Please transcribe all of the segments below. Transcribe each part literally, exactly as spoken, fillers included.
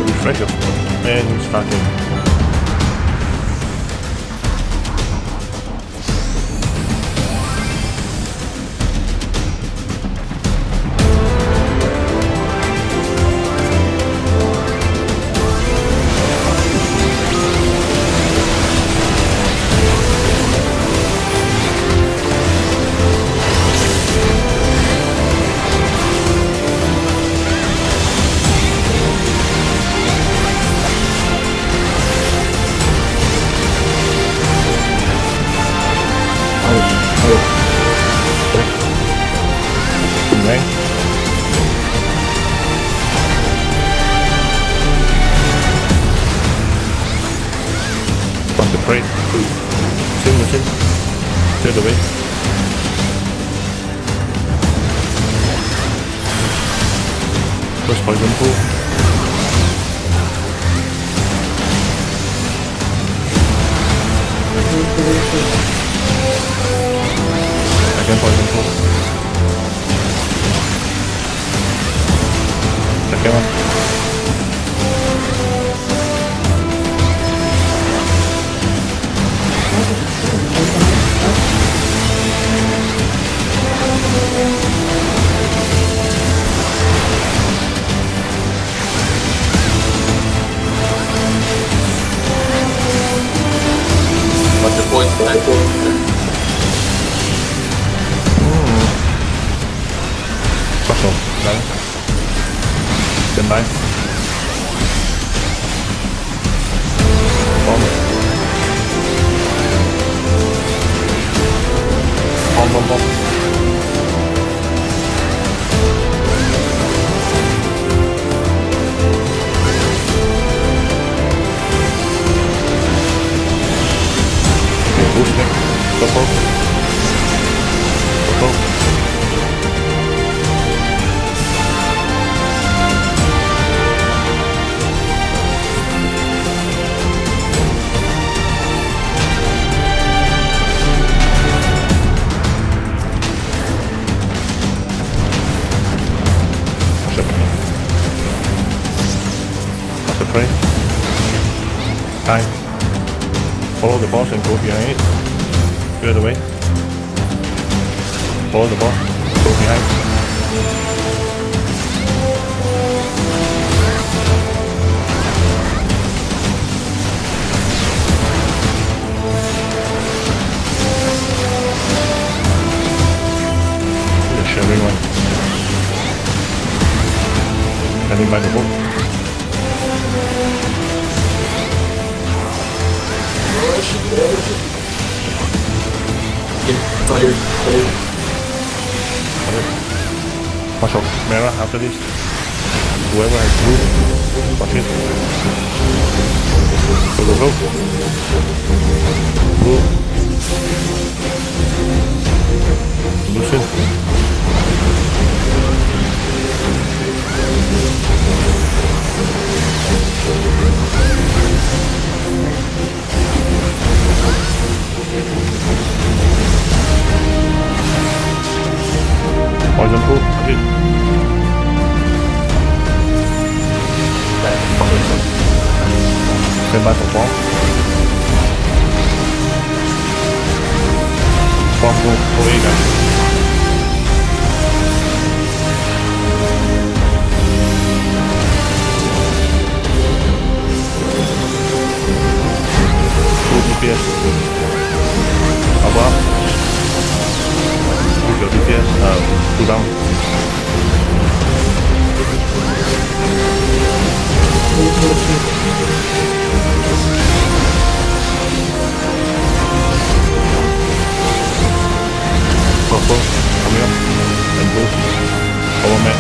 refresh your man, he's fucking. Concentrate. Machine, machine. Clear the way. First poison pool. Second poison pool. Second one. What's the point for that? Buckle. Nine. Then nine. Bomb. Bomb, bomb, bomb. Boosting. Double. Double. Concentrate. Time. Follow the boss and go behind it. Clear the way. Follow the boss. Go behind. The sharing one. Standing by the boat. Get fired, fired. Watch out, Mera after this. Whoever has blue, watch it. Go, go, go. Blue. Loosen. Poison pool, that's it. Stand by for bomb. Bomb go, go away guys. Full D P S. Above. Your D P S, uh, two down. Purple, coming up, and blue, power man.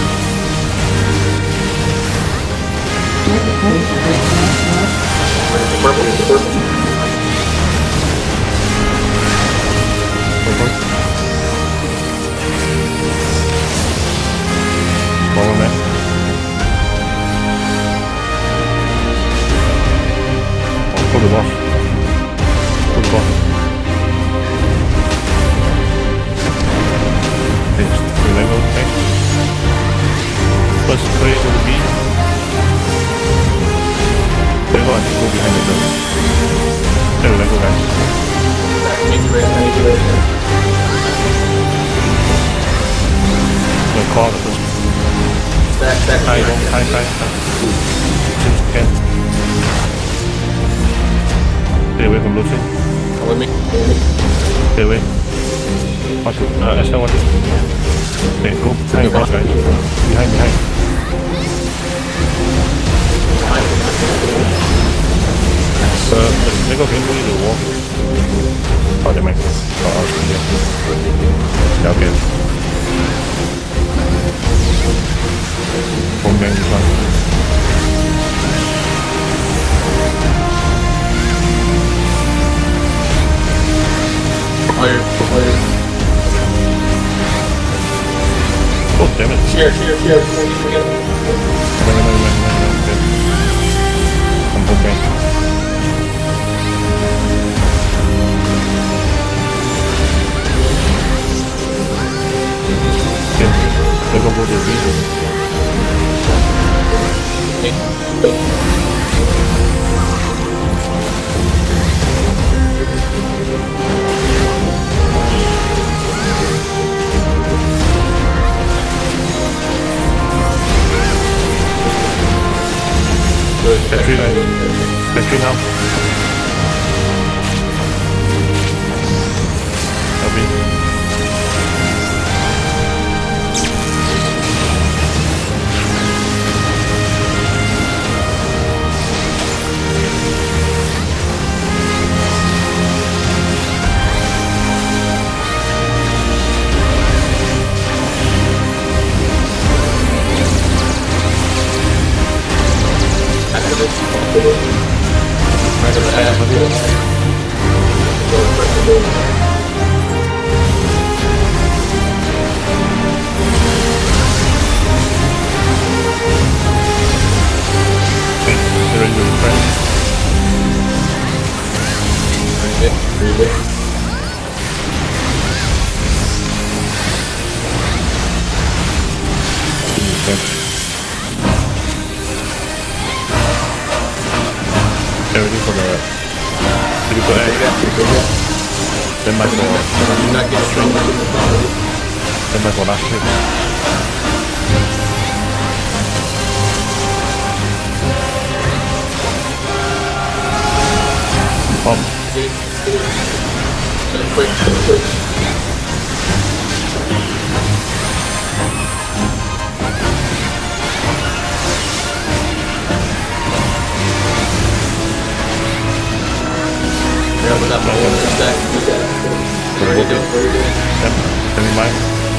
Purple, purple. Purple. Power man. Oh, pull the boss. Pull the boss. Next, reload, thanks. Plus three to the beat. guys. Back, make it right, make it right. I'm gonna call the first. Back, back. High, high, high, high. Since you can. Stay away from losing. Come with me. Stay away. Watch it. Uh, S L, watch it. Stay, go. Behind, guys, guys. Behind, behind. Uh, make a finger in the wall. Oh, they might. Oh, yeah. Yeah, okay. Home gang is one. Fire, fire. Oh, damn it. Cheer, cheer, cheer. Before we forget. Wait, wait, wait, wait, wait, wait. I'm home gang. Okay, they're gonna go to the region. Factory line. Factory now. Copy. Get ready for the critical egg. Then back for Not get strong. then back for last hit. Bomb. Quick, quick. Yeah, with that one stack, we got it. What are you doing? What are you doing? Yep. Send me mine.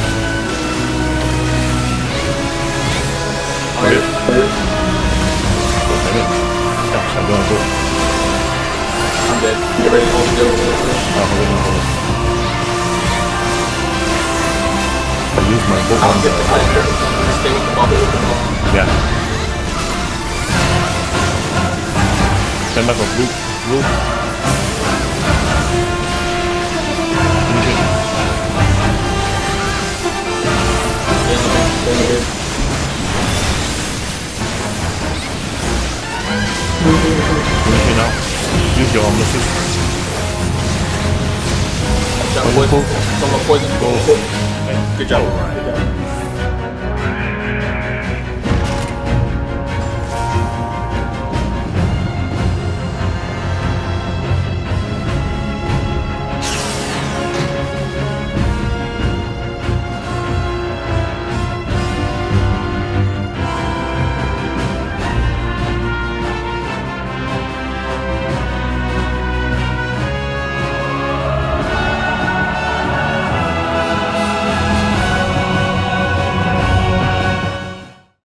Fire, fire. Go send it. Yeah, I'm gonna go. I'm dead. Get ready to hold the door. Oh, hold it, hold it. I use my book I'll on get the... the fire. Stay with the ball. With the ball. Yeah. Send back for blue. Blue. Finish it. Stay in the bench. Stay in the bench. Finish it now. Use your omnises. Shot poison. Someone poison. Good job. Good job.